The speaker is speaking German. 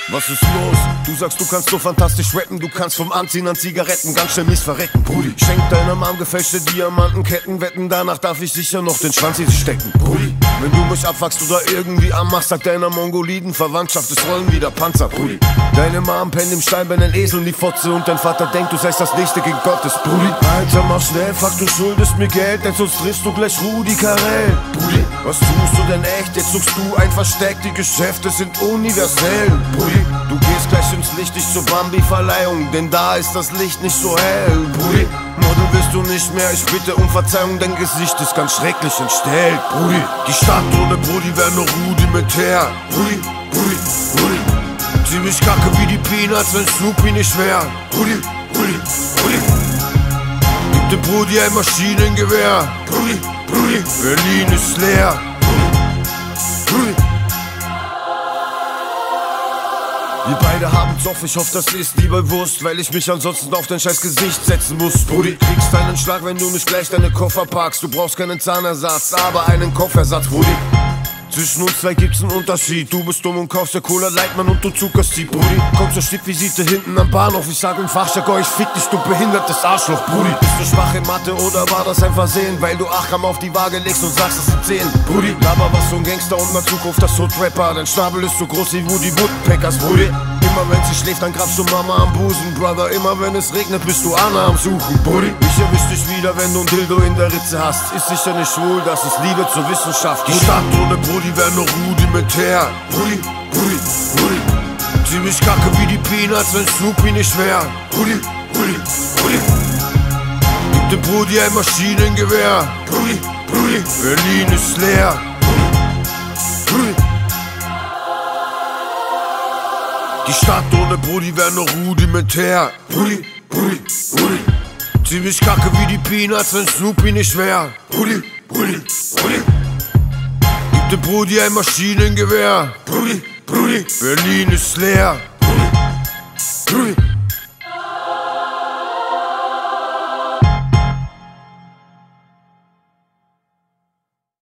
Was ist los? Du sagst, du kannst so fantastisch rappen. Du kannst vom Anziehen an Zigaretten ganz schnell mies verrecken, Brudi. Schenk deiner Mom gefälschte Diamantenketten. Wetten, danach darf ich sicher noch den Schwanz in sie stecken, Brudi. Wenn du mich abfuckst oder irgendwie anmachst, sagt deiner Mongoliden Verwandtschaft, es rollen wieder Panzer, Brudi. Deine Mom pennt im Steinbein, Esel in die Fotze und dein Vater denkt, du seist das nächste gegen Gottes, Brudi. Alter, mach schnell, fuck, du schuldest mir Geld, denn sonst triffst du gleich Rudi Carell, Brudi. Was tust du denn echt? Jetzt suchst du ein Versteck, die Geschäfte sind universell, Brudi. Du gehst gleich ins Licht, nicht zur Bambi-Verleihung, denn da ist das Licht nicht so hell, Brudi. Model bist du nicht mehr, ich bitte um Verzeihung, dein Gesicht ist ganz schrecklich entstellt, Brudi. Die Stadt ohne Brudi wäre nur rudimentär, Brudi, Brudi, Brudi. Ziemlich kacke wie die Peanuts, wenn Snoopy nicht wär, Brudi, Brudi, Brudi. Gib dem Brudi ein Maschinengewehr, Brudi, Brudi. Berlin ist leer, Brudi, Brudi. Wir beide haben Zoff, ich hoffe, das ist dir bewusst, weil ich mich ansonsten auf dein scheiß Gesicht setzen muss, Brudi. Kriegst einen Schlag, wenn du nicht gleich deine Koffer packst. Du brauchst keinen Zahnersatz, aber einen Kopfersatz, Brudi. Zwischen uns zwei gibt's einen Unterschied. Du bist dumm und kaufst der Cola Leitmann und du zuckerst sie, Brudi. Komm zur Stippvisite hinten am Bahnhof. Ich sag im Fachjargon, ich fick dich, du behindertes Arschloch, Brudi. Bist du schwach in Mathe oder war das ein Versehen? Weil du 8 Gramm auf die Waage legst und sagst, es sind 10, Brudi. Laber was so ein Gangster und mal Zukunft, das Hood-Rapper. Dein Schnabel ist so groß wie Woody Woodpeckers, Brudi. Immer wenn sie schläft, dann grabst du Mama am Busen, Brother. Immer wenn es regnet, bist du Anna am Suchen, Brudi. Ich erwisch dich wieder, wenn du ein Dildo in der Ritze hast. Ist sicher nicht schwul, das ist Liebe zur Wissenschaft. Die Stadt ohne Brudi wäre nur rudimentär, Brudi, Brudi, Brudi. Ziemlich kacke wie die Peanuts, wenn Snoopy nicht wär, Brudi, Brudi, Brudi. Gib dem Brudi ein Maschinengewehr, Brudi, Brudi. Berlin ist leer, Brudi, Brudi. Die Stadt ohne Brudi wäre nur rudimentär, Brudi, Brudi, Brudi. Ziemlich kacke wie die Peanuts, wenn Snoopy nicht wär, Brudi, Brudi, Brudi. Gib dem Brudi ein Maschinengewehr, Brudi, Brudi. Berlin ist leer.